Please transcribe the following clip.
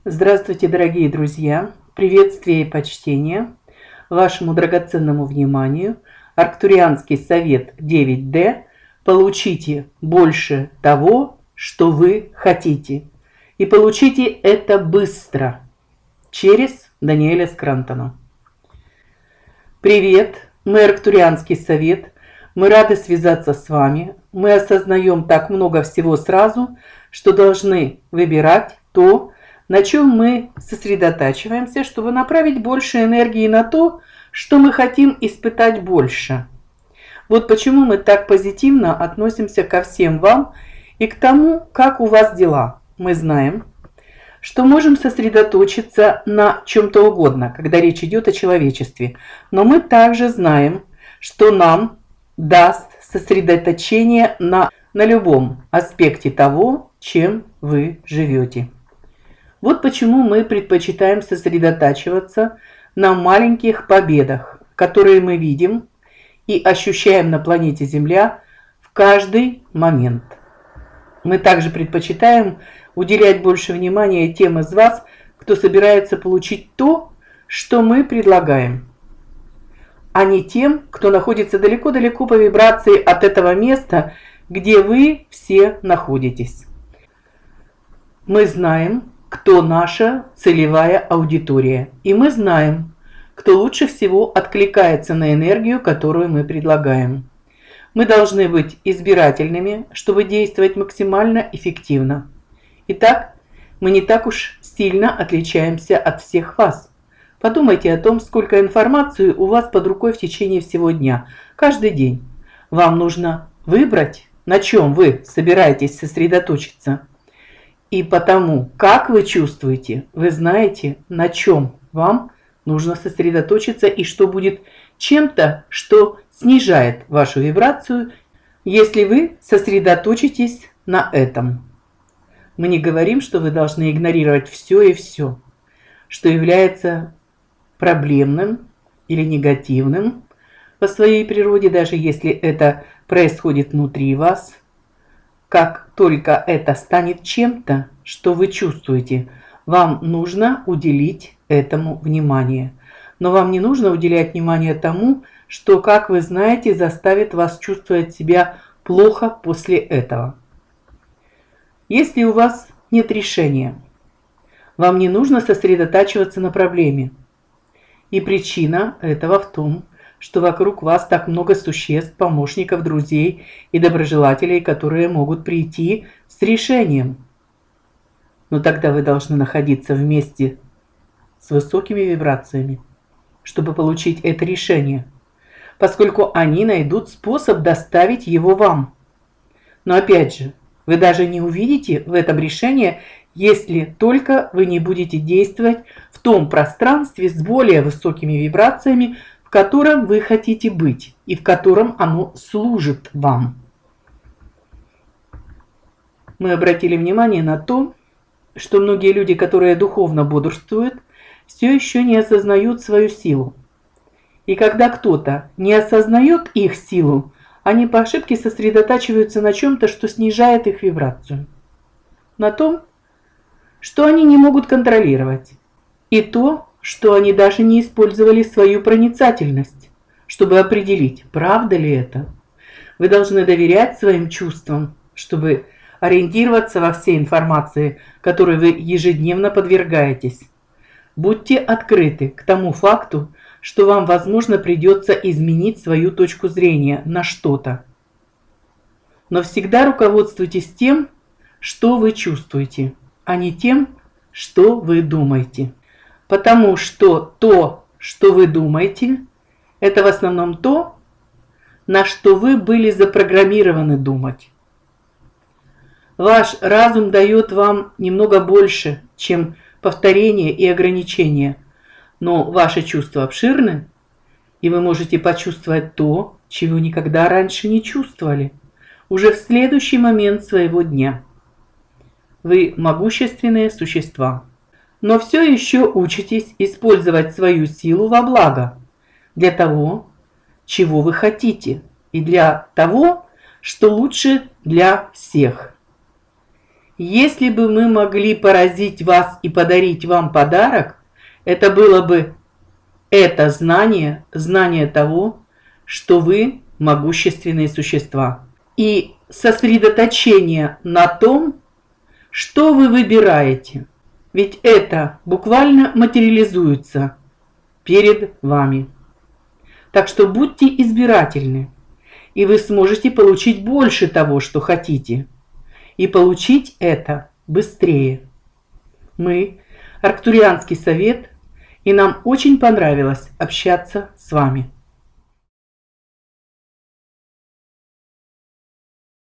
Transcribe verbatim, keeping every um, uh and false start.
Здравствуйте, дорогие друзья! Приветствие и почтение вашему драгоценному вниманию. Арктурианский совет девять дэ. Получите больше того, что вы хотите. И получите это быстро. Через Даниэля Скрантона. Привет! Мы Арктурианский совет. Мы рады связаться с вами. Мы осознаем так много всего сразу, что должны выбирать то, на чем мы сосредотачиваемся, чтобы направить больше энергии на то, что мы хотим испытать больше. Вот почему мы так позитивно относимся ко всем вам и к тому, как у вас дела. Мы знаем, что можем сосредоточиться на чем-то угодно, когда речь идет о человечестве. Но мы также знаем, что нам даст сосредоточение на, на любом аспекте того, чем вы живете. Вот почему мы предпочитаем сосредотачиваться на маленьких победах, которые мы видим и ощущаем на планете Земля в каждый момент. Мы также предпочитаем уделять больше внимания тем из вас, кто собирается получить то, что мы предлагаем, а не тем, кто находится далеко-далеко по вибрации от этого места, где вы все находитесь. Мы знаем, кто наша целевая аудитория, и мы знаем, кто лучше всего откликается на энергию, которую мы предлагаем. Мы должны быть избирательными, чтобы действовать максимально эффективно. Итак, мы не так уж сильно отличаемся от всех вас. Подумайте о том, сколько информации у вас под рукой в течение всего дня, каждый день. Вам нужно выбрать, на чем вы собираетесь сосредоточиться. И потому, как вы чувствуете, вы знаете, на чем вам нужно сосредоточиться и что будет чем-то, что снижает вашу вибрацию, если вы сосредоточитесь на этом. Мы не говорим, что вы должны игнорировать все и все, что является проблемным или негативным по своей природе, даже если это происходит внутри вас. Как только это станет чем-то, что вы чувствуете, вам нужно уделить этому внимание. Но вам не нужно уделять внимание тому, что, как вы знаете, заставит вас чувствовать себя плохо после этого. Если у вас нет решения, вам не нужно сосредотачиваться на проблеме. И причина этого в том, что вокруг вас так много существ, помощников, друзей и доброжелателей, которые могут прийти с решением. Но тогда вы должны находиться вместе с высокими вибрациями, чтобы получить это решение, поскольку они найдут способ доставить его вам. Но опять же, вы даже не увидите в этом решение, если только вы не будете действовать в том пространстве с более высокими вибрациями, в котором вы хотите быть и в котором оно служит вам. Мы обратили внимание на то, что многие люди, которые духовно бодрствуют, все еще не осознают свою силу. И когда кто-то не осознает их силу, они по ошибке сосредотачиваются на чем-то, что снижает их вибрацию. На том, что они не могут контролировать. И то, что они даже не использовали свою проницательность, чтобы определить, правда ли это. Вы должны доверять своим чувствам, чтобы ориентироваться во всей информации, которой вы ежедневно подвергаетесь. Будьте открыты к тому факту, что вам, возможно, придется изменить свою точку зрения на что-то. Но всегда руководствуйтесь тем, что вы чувствуете, а не тем, что вы думаете. Потому что то, что вы думаете, это в основном то, на что вы были запрограммированы думать. Ваш разум дает вам немного больше, чем повторение и ограничения, но ваши чувства обширны, и вы можете почувствовать то, чего никогда раньше не чувствовали, уже в следующий момент своего дня. Вы могущественные существа. Но все еще учитесь использовать свою силу во благо, для того, чего вы хотите, и для того, что лучше для всех. Если бы мы могли поразить вас и подарить вам подарок, это было бы это знание, знание того, что вы могущественные существа. И сосредоточение на том, что вы выбираете. Ведь это буквально материализуется перед вами. Так что будьте избирательны, и вы сможете получить больше того, что хотите. И получить это быстрее. Мы Арктурианский совет, и нам очень понравилось общаться с вами.